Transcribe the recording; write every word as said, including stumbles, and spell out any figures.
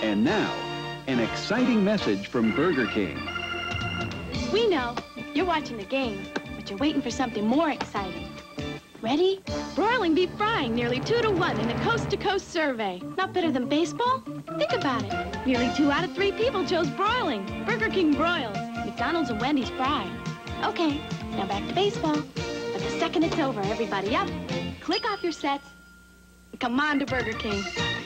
And now, an exciting message from Burger King. We know you're watching the game, but you're waiting for something more exciting. Ready? Broiling beef frying nearly two to one in a coast-to-coast survey. Not better than baseball? Think about it. Nearly two out of three people chose broiling. Burger King broils. McDonald's and Wendy's fry. Okay, now back to baseball. But the second it's over, everybody up, click off your sets, and come on to Burger King.